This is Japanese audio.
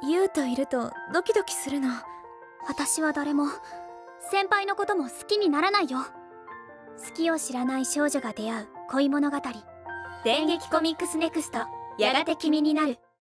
ユウといるとドキドキするの。 私は誰も先輩のことも好きにならないよ。好きを知らない少女が出会う恋物語。電撃コミックスネクスト、やがて君になる。